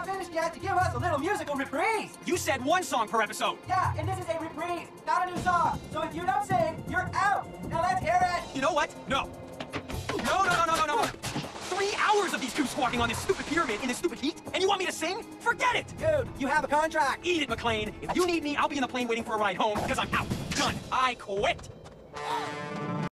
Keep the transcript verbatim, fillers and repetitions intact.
not finished yet to give us a little musical reprise. You said one song per episode. Yeah, and this is a reprise, not a new song. So if you don't sing, you're out. Now let's hear it. You know what? No. No, no, no, no, no, no. Three hours of these two squatting on this stupid pyramid in this stupid heat, and you want me to sing? Forget it! Dude, you have a contract. Eat it, McLean. If you need me, I'll be in the plane waiting for a ride home, because I'm out. Done. I quit.